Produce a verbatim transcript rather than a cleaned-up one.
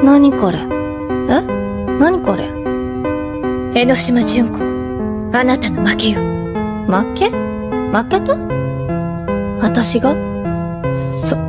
何これ？え？何これ？ 江ノ島純子、あなたの負けよ。 負け？負けた？私が？そ、